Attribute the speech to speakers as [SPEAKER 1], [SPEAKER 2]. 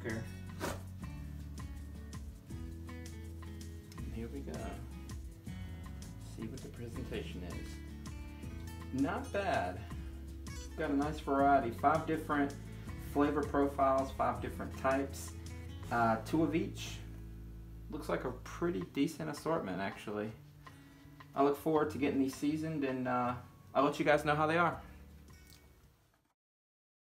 [SPEAKER 1] sticker. And here we go. See what the presentation is. Not bad. Got a nice variety. 5 different flavor profiles, 5 different types. 2 of each. Looks like a pretty decent assortment, actually. I look forward to getting these seasoned, and I'll let you guys know how they are.